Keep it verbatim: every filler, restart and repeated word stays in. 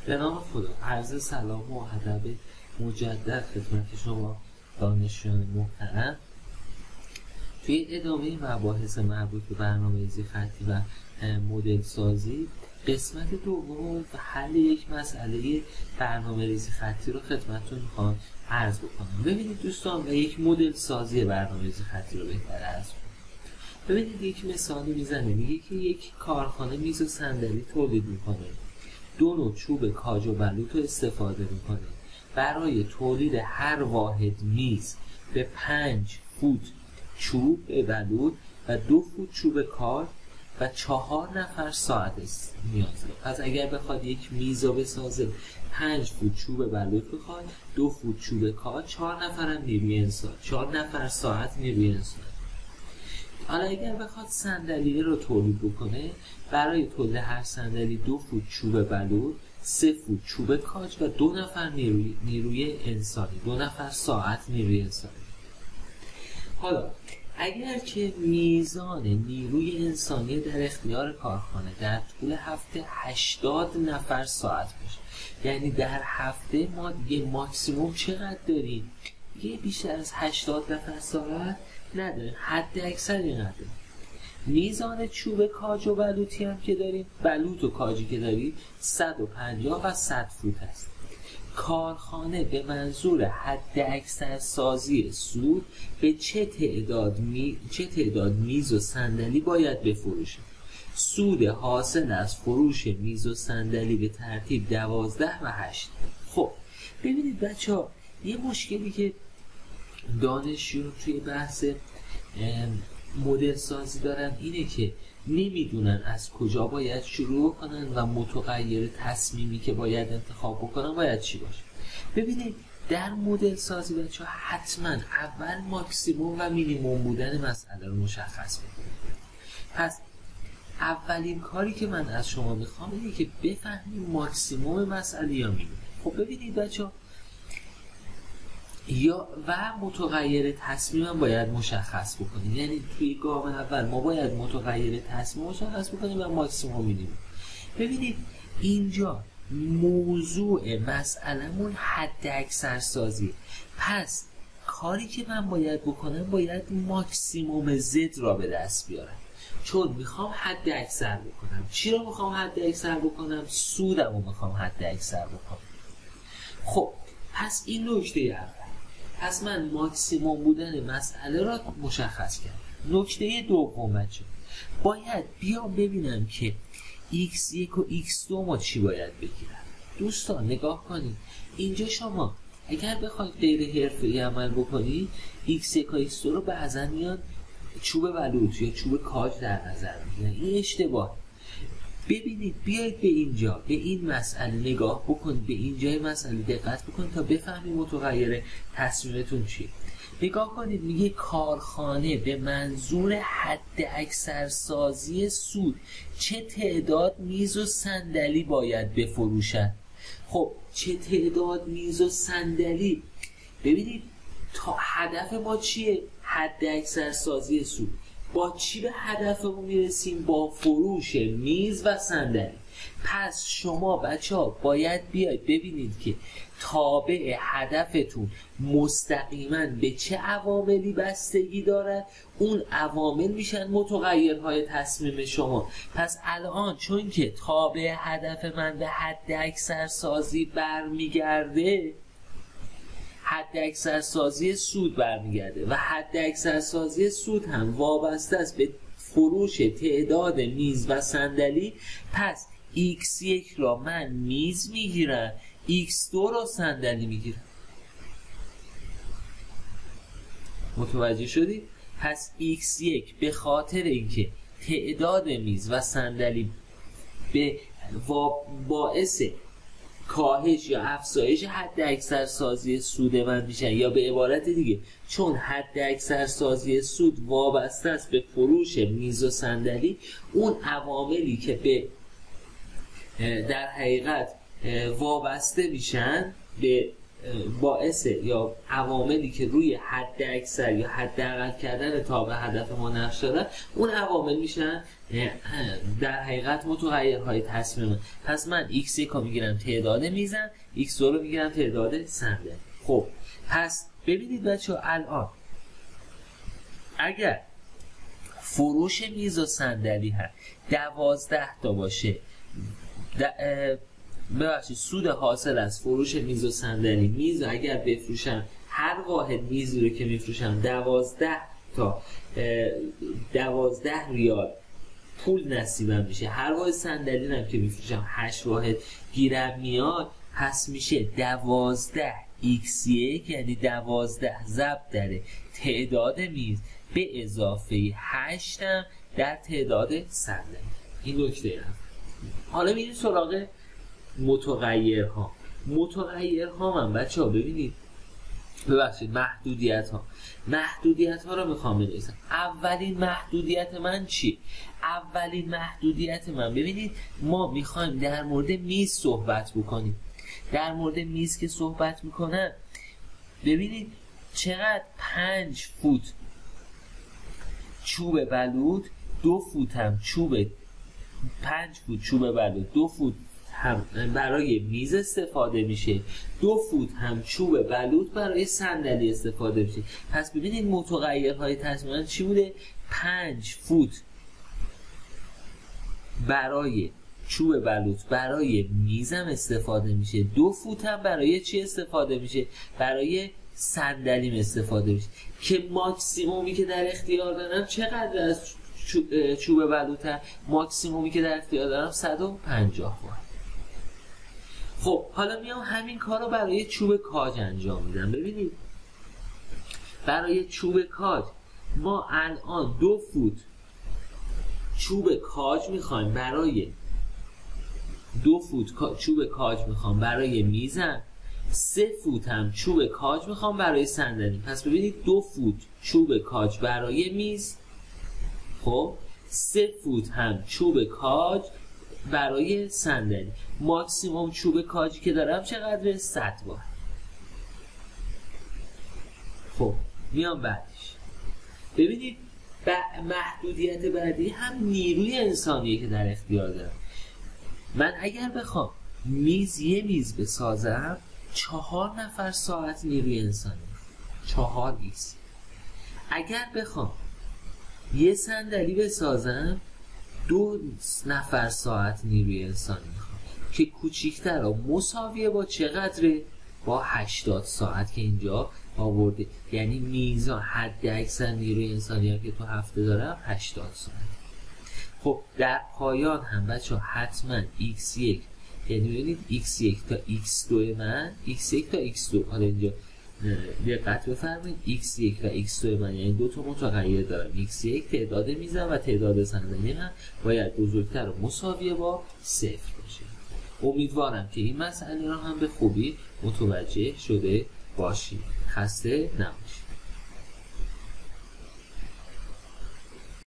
به نام خدا، عرض سلام و ادب مجدد خدمت شما دانشجویان محترم. توی ادامه مباحث مربوط به برنامه‌ریزی خطی و مدل سازی، قسمت دوم و حل یک مسئله برنامه‌ریزی خطی رو خدمتتون میخوام عرض بکنم. ببینید دوستان، و یک مدل سازی برنامه‌ریزی خطی رو بهتر عرض کنم. ببینید یک مثالی میزنه، میگه که یک کارخانه میز و صندلی تولید میکنه، دو نوع چوب کاج و بلوط رو استفاده میکنه. برای تولید هر واحد میز به پنج فوت چوب بلوط و دو فوت چوب کاج و چهار نفر ساعت نیاز داره. پس اگر بخواد یک میز رو بسازه، پنج فوت چوب بلوط بخواد، دو فوت چوب کاج، چهار نفر هم نیروی انسان، چهار نفر ساعت نیروی انسان. حالا اگر بخواد صندلی رو تولید بکنه، برای تولید هر صندلی دو فوت چوب بلوط، سه فوت چوب کاج و دو نفر نیروی, نیروی انسانی، دو نفر ساعت نیروی انسانی. حالا اگر که میزان نیروی انسانی در اختیار کارخانه در طول هفته هشتاد نفر ساعت باشه، یعنی در هفته ما دیگه ماکسیموم چقدر داریم؟ دیگه بیشتر از هشتاد نفر ساعت نداریم، حد اکثر اینقدر. میزان چوب کاج و بلوطی هم که داریم، بلوط و کاجی که داریم صد و پنجاه و صد فوت است. کارخانه به منظور حد اکثر سازی سود به چه تعداد می... چه تعداد میز و صندلی باید بفروشه؟ سود حاصل از فروش میز و صندلی به ترتیب دوازده و هشت. خب ببینید بچه ها، یه مشکلی که دانشجو توی بحث مدل سازی دارن اینه که نمیدونن از کجا باید شروع کنن و متغیر تصمیمی که باید انتخاب بکنن باید چی باشه. ببینید در مدل سازی بچه ها حتما اول ماکسیموم و مینیموم بودن مسئله رو مشخص بکنید. پس اولین کاری که من از شما میخوام اینه که بفهمید ماکسیموم مسئله یا مینیموم. خب ببینید بچه ها، یا و متغیر تصمیم هم باید مشخص بکنیم، یعنی توی گام اول ما باید متغیر تصمیم مشخص بکنیم و ماکسیموم میدیم. ببینید اینجا موضوع مسئلهمون حد اکثر سازی، پس کاری که من باید بکنم باید ماکسیموم زد را به دست بیارم، چون میخوام حد اکثر بکنم. چی را میخوام حد اکثر بکنم؟ سودم رو میخوام حد اکثر بکنم. خب پس این نکته اول. پس من ماکسیموم بودن مسئله را مشخص کردم. نکته دوم بچه، باید بیام ببینم که ایکس یک و ایکس دو ما چی باید بگیرم. دوستان نگاه کنید، اینجا شما اگر بخواید غیر حرفه‌ای عمل بکنید، ایکس یک و ایکس دو رو بعضا میان چوب بلوط یا چوب کاج در نظر میگیرن. این اشتباه. ببینید بیایید به اینجا، به این مسئله نگاه بکنید، به اینجای مسئله دقت بکنید تا بفهمید متغیر تصمیمتون چیه. نگاه کنید، میگه کارخانه به منظور حد اکثر سازی سود چه تعداد میز و صندلی باید بفروشد. خب چه تعداد میز و صندلی؟ ببینید تا هدف ما چیه؟ حد اکثر سازی سود. با چی به هدفمون میرسیم؟ با فروش میز و صندلی. پس شما بچه ها باید بیاید ببینید که تابع هدفتون مستقیما به چه عواملی بستگی دارد، اون عوامل میشن متغیرهای تصمیم شما. پس الان چون که تابع هدف من به حد اکثر سازی برمیگرده، حد اکثر سازی سود برمیگرده و حد اکثر سازی سود هم وابسته است به فروش تعداد میز و صندلی. پس ایکس یک را من میز میگیرم، ایکس دو را صندلی میگیرم. متوجه شدید؟ پس ایکس یک به خاطر اینکه تعداد میز و صندلی به باعث کاهش یا افزایش حد اکثر سازی سود من میشن، یا به عبارت دیگه چون حد اکثر سازی سود وابسته است به فروش میز و صندلی، اون عواملی که به در حقیقت وابسته میشن به باعث یا عواملی که روی حد اکثر یا حداقل کردن تا به هدف ما نقش دارن، اون عوامل میشن در حقیقت متغیرهای تصمیم. پس من ایکس یک رو میگیرم تعداد میزم، ایکس دو رو میگیرم تعداد صندلی. خب پس ببینید بچه ها، الان اگر فروش میز و صندلی هست دوازده تا باشه، ببخشید سود حاصل از فروش میز و صندلی، میز اگر بفروشم هر واحد میزی رو که میفروشم دوازده تا دوازده ریال پول نصیبم میشه، هر واحد صندلی هم که میفروشم هشت واحد گیرم میاد، پس میشه دوازده ایکس یک یعنی دوازده ضرب در تعداد میز به اضافه هشتم در تعداد صندلی. این نکته هم. حالا میریم سراغ متغیرها. متغیرها من بچه ها ببینید، ببخشید محدودیت ها محدودیت ها رو میخوام بنویسم. اولین محدودیت من چی؟ اولین محدودیت من ببینید، ما میخوایم در مورد میز صحبت بکنیم. در مورد میز که صحبت میکنم ببینید چقدر پنج فوت چوب بلوط، دو فوت هم چوب پنج فوت چوب بلوط دو فوت هم برای میز استفاده میشه، دو فوت هم چوب بلوط برای صندلی استفاده میشه. پس ببینید متغیرهای تصمیم چی بوده؟ پنج فوت برای چوب بلوط برای میزم استفاده میشه، دو فوت هم برای چی استفاده میشه؟ برای صندلیم استفاده میشه. که ماکسیمومی که در اختیار دارم چقدر از چوب بلوطه؟ ماکسیمومی که در اختیار دارم صد و پنجاه واحد. خب حالا میام همین کار رو برای چوب کاج انجام میدم. ببینید برای چوب کاج ما الان دو فوت چوب کاج میخوایم برای دو فوت چوب کاج میخوام برای میزم، سه فوت هم چوب کاج میخوام برای صندلی. پس ببینید دو فوت چوب کاج برای میز، خب سه فوت هم چوب کاج برای صندلی. ماکسیموم چوب کاجی که دارم چقدره؟ صد واحد. خب میام بعدش ببینید محدودیت بعدی هم نیروی انسانیه که در اختیار دارم. من اگر بخوام میز یه میز بسازم چهار نفر ساعت نیروی انسانی، چهار ایکس. اگر بخوام یه صندلی بسازم دو نفر ساعت نیروی انسانی میخوام که کوچیکتر و مساویه با چقدره؟ با هشتاد ساعت که اینجا آورده. یعنی میزان حد اکثر نیروی انسانی ها که تو هفته دارم هشتاد ساعت. خب در پایان هم بچه حتما ایکس یک یعنی ببینید ایکس یک تا ایکس دو من، ایکس یک تا ایکس دو، حالا اینجا دقت بفرمایید ایکس یک و ایکس دو من یعنی دو تا متغیر دارم. ایکس یک تعداد میزم و تعداد صندلی من باید بزرگتر و مساویه با صفر باشه. امیدوارم که این مسئله را هم به خوبی متوجه شده باشید. خسته نباشید.